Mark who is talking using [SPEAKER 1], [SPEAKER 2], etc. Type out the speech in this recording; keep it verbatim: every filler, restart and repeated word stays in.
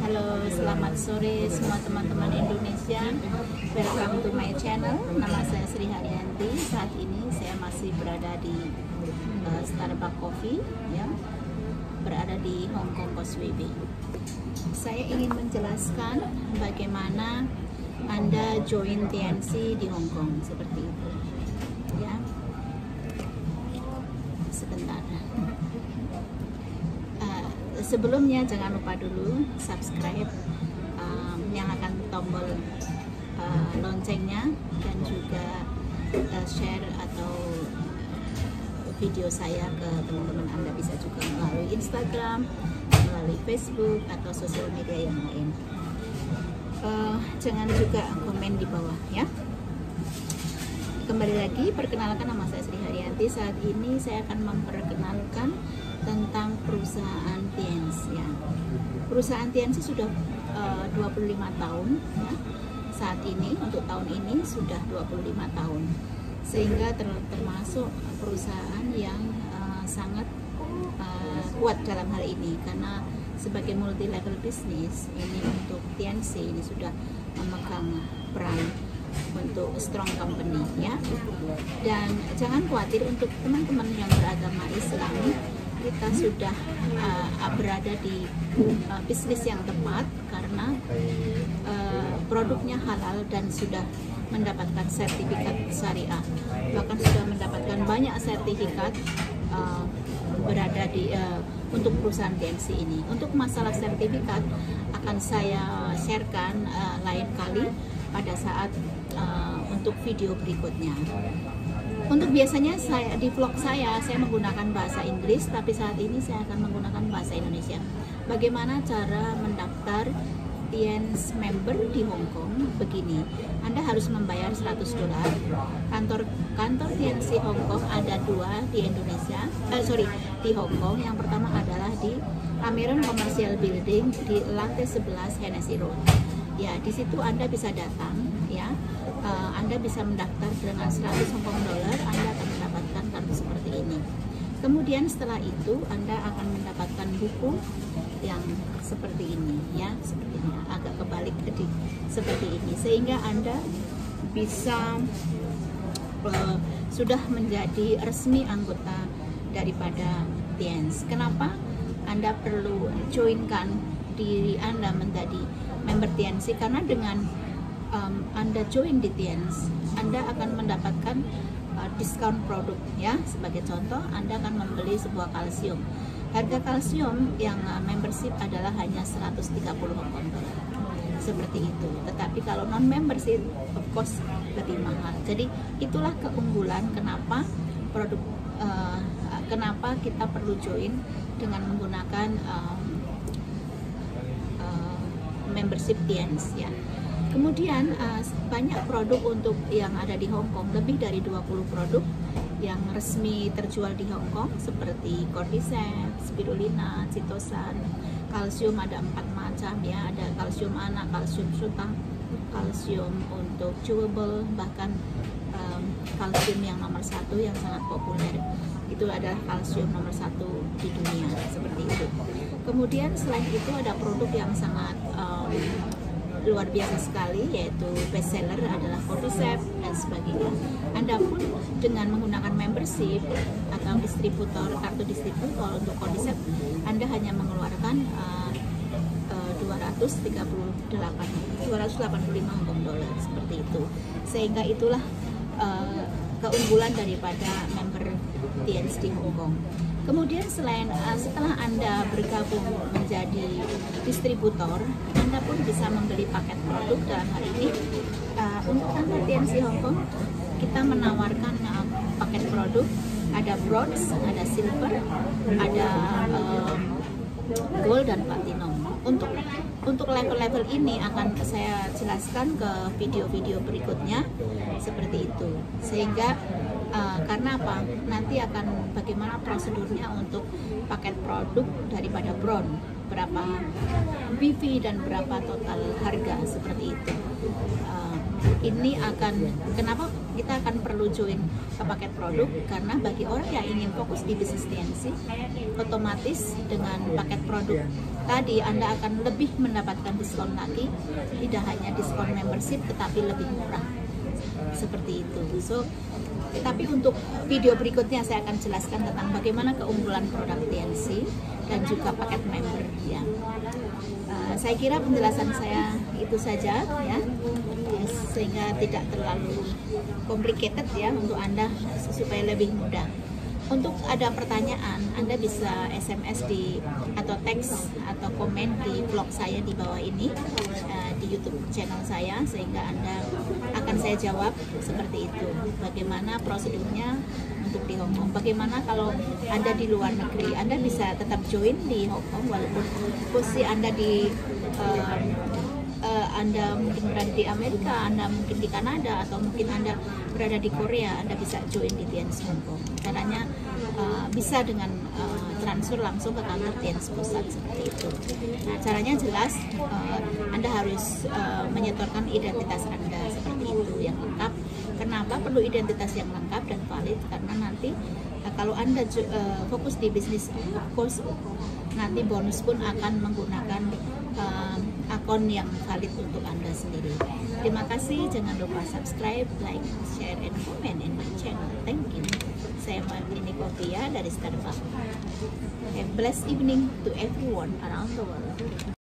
[SPEAKER 1] Halo, selamat sore semua teman-teman Indonesia. Welcome to my channel. Nama saya Sri Haryanti. Saat ini saya masih berada di uh, Starbucks Coffee, ya, berada di Hong Kong Causeway Bay. Saya ingin menjelaskan bagaimana Anda join T N C di Hong Kong, seperti itu. Ya, sebentar. Sebelumnya jangan lupa dulu subscribe, um, nyalakan tombol uh, loncengnya, dan juga uh, share atau video saya ke teman-teman Anda, bisa juga melalui Instagram, melalui Facebook atau sosial media yang lain. Uh, jangan juga komen di bawah, ya. Kembali lagi, perkenalkan, nama saya Sri Haryanti. Saat ini saya akan memperkenalkan tentang perusahaan T N C, ya. Perusahaan T N C sudah uh, dua puluh lima tahun, ya. Saat ini untuk tahun ini sudah dua puluh lima tahun, sehingga ter termasuk perusahaan yang uh, sangat uh, kuat dalam hal ini, karena sebagai multi level bisnis ini untuk T N C ini sudah memegang peran untuk strong company, ya. Dan jangan khawatir, untuk teman-teman yang beragama Islam, kita sudah uh, berada di uh, bisnis yang tepat, karena uh, produknya halal dan sudah mendapatkan sertifikat syariah, bahkan sudah mendapatkan banyak sertifikat uh, berada di uh, untuk perusahaan T N C ini. Untuk masalah sertifikat akan saya sharekan uh, lain kali pada saat uh, untuk video berikutnya. Untuk biasanya saya di vlog saya, saya menggunakan bahasa Inggris, tapi saat ini saya akan menggunakan bahasa Indonesia. Bagaimana cara mendaftar T N C member di Hong Kong? Begini, Anda harus membayar seratus dolar. Kantor kantor T N C Hong Kong ada dua di Indonesia, eh, sorry di Hong Kong. Yang pertama adalah di American Commercial Building di lantai sebelas Hennessy Road. Ya, di situ Anda bisa datang, ya. Uh, Anda bisa mendaftar dengan seratus Hong Kong dollar, Anda akan mendapatkan kartu seperti ini. Kemudian setelah itu Anda akan mendapatkan buku yang seperti ini, ya, seperti ini, agak kebalik jadi seperti ini, sehingga Anda bisa uh, sudah menjadi resmi anggota daripada T N C. Kenapa Anda perlu joinkan diri Anda menjadi member T N C? Karena dengan um, Anda join di T N C, Anda akan mendapatkan uh, diskon produk, ya. Sebagai contoh, Anda akan membeli sebuah kalsium. Harga kalsium yang uh, membership adalah hanya seratus tiga puluh Hong Kong dollar, seperti itu. Tetapi kalau non membership, of course, lebih mahal. Jadi itulah keunggulan kenapa produk uh, kenapa kita perlu join dengan menggunakan um, membership T N C, ya. Kemudian uh, banyak produk untuk yang ada di Hong Kong, lebih dari dua puluh produk yang resmi terjual di Hong Kong, seperti Cordyceps, Spirulina, Citosan, kalsium ada empat macam, ya. Ada kalsium anak, kalsium suta, kalsium untuk chewable, bahkan um, kalsium yang nomor satu yang sangat populer itu adalah kalsium nomor satu di dunia, seperti itu. Kemudian selain itu ada produk yang sangat um, luar biasa sekali, yaitu best seller adalah Cordyceps dan sebagainya. Anda pun dengan menggunakan membership atau distributor, kartu distributor untuk Cordyceps, Anda hanya mengeluarkan uh, uh, dua ratus tiga puluh delapan, dua ratus delapan puluh lima Hong Kong dollar, seperti itu. Sehingga itulah uh, keunggulan daripada member T N C di Hong Kong. Kemudian selain uh, setelah Anda bergabung menjadi distributor, Anda pun bisa membeli paket produk. Dalam hal ini uh, untuk kantor T N C Hong Kong, kita menawarkan uh, paket produk, ada bronze, ada silver, ada um, gold dan platinum. Untuk untuk level-level ini akan saya jelaskan ke video-video berikutnya, seperti itu. Sehingga uh, karena apa? Nanti akan bagaimana prosedurnya untuk paket produk daripada bronze, berapa B V dan berapa total harga, seperti itu. Uh, ini akan kenapa kita akan perlu join ke paket produk, karena bagi orang yang ingin fokus di bisnis T N C, otomatis dengan paket produk tadi Anda akan lebih mendapatkan diskon lagi, tidak hanya diskon membership tetapi lebih murah, seperti itu. So, tapi untuk video berikutnya saya akan jelaskan tentang bagaimana keunggulan produk T N C dan juga paket member ya. Uh, saya kira penjelasan saya itu saja ya, yes, sehingga tidak terlalu complicated ya untuk Anda, supaya lebih mudah. Untuk ada pertanyaan, Anda bisa S M S di atau teks atau komen di blog saya di bawah ini, uh, di YouTube channel saya, sehingga Anda akan saya jawab seperti itu. Bagaimana prosedurnya untuk di Hong Kong? Bagaimana kalau Anda di luar negeri? Anda bisa tetap join di Hong Kong walaupun posisi Anda di uh, uh, Anda mungkin berada di Amerika, Anda mungkin di Kanada, atau mungkin Anda berada di Korea, Anda bisa join di T N C Hong Kong. Caranya uh, bisa dengan uh, transfer langsung ke kantor T N C pusat seperti itu. Nah, caranya jelas, uh, Anda harus uh, menyetorkan identitas Anda seperti itu yang lengkap. Kenapa perlu identitas yang lengkap dan valid? Karena nanti uh, kalau Anda uh, fokus di bisnis, of course nanti bonus pun akan menggunakan uh, akun yang valid untuk Anda sendiri. Terima kasih, jangan lupa subscribe, like, share, and comment in my channel. Thank you. Saya Martini Kopia dari Starbucks. Have a blessed evening to everyone around the world.